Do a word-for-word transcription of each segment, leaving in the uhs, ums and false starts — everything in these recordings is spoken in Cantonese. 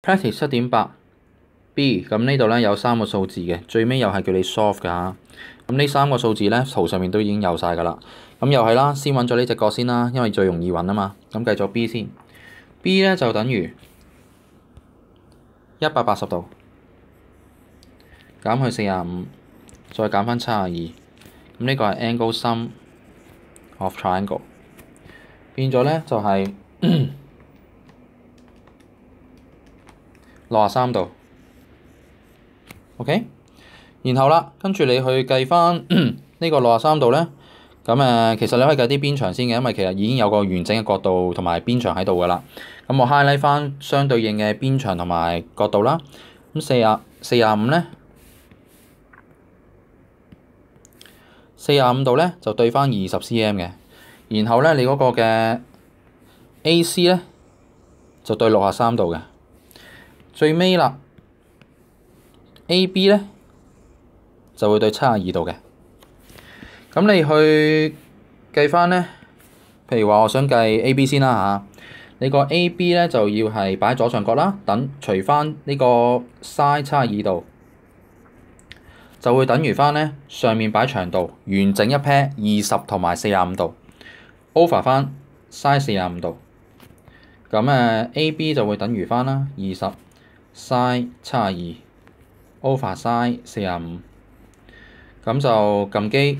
Practice 七點八 B， 咁呢度咧有三個數字嘅，最尾又係叫你 solve 㗎嚇。咁呢三個數字咧圖上面都已經有晒㗎啦。咁又係啦，先揾咗呢隻角先啦，因為最容易揾啊嘛。咁繼續 B 先 ，B 咧就等於一百八十度減去四十五，再減翻七十二。咁呢個係 angle sum of triangle， 變咗咧就係六十三度。OK， 然後啦，跟住你去計翻呢個六十三度咧，咁誒其實你可以計啲邊長先嘅，因為其實已經有個完整嘅角度同埋邊長喺度㗎啦。咁我 highlight 翻相對應嘅邊長同埋角度啦。咁四十四十五咧，四十五度咧就對翻二十 cm 嘅，然後咧你嗰個嘅 A C 咧就對六十三度嘅，最尾啦 A B 咧就會對七十二度嘅。咁你去計翻咧，譬如話我想計 A B 先啦嚇，你個 A B 咧就要係擺左上角啦，等除翻呢個 sin 七十二度，就會等於翻咧上面擺長度完整一 pair 二十同埋四十五度 over 翻 sin 四十五度，咁誒 A B 就會等於翻啦二十 sin 七十二 over sin 四十五，咁就撳機。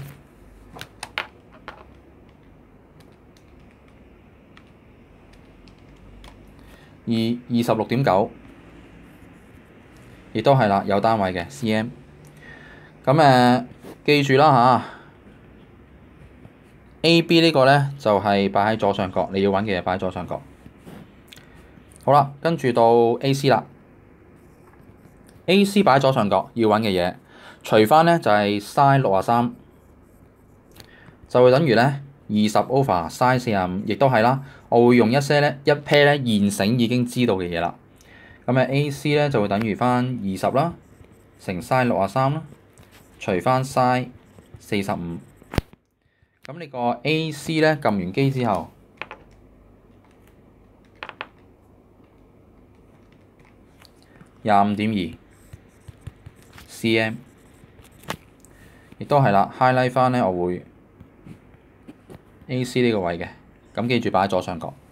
二二十六點九，亦都係啦，有單位嘅 cm。咁誒、呃，記住啦嚇 ，A B 呢個咧就係擺喺左上角，你要揾嘅嘢擺喺左上角。好啦，跟住到 A C 啦 ，A C 擺喺左上角要揾嘅嘢，除翻咧就係 sin 六十三，就會等於咧二十 over sin 四十五，亦都係啦。我會用一些咧一 pair 咧現成已經知道嘅嘢啦。咁誒 A C 咧就會等於翻二十啦，乘 sin 六十三啦，除翻 sin 四十五。咁你個 A C 咧撳完機之後，廿五點二 cm， 亦都係啦 ，highlight 翻咧我會 A C 呢個位嘅，咁記住擺喺左上角。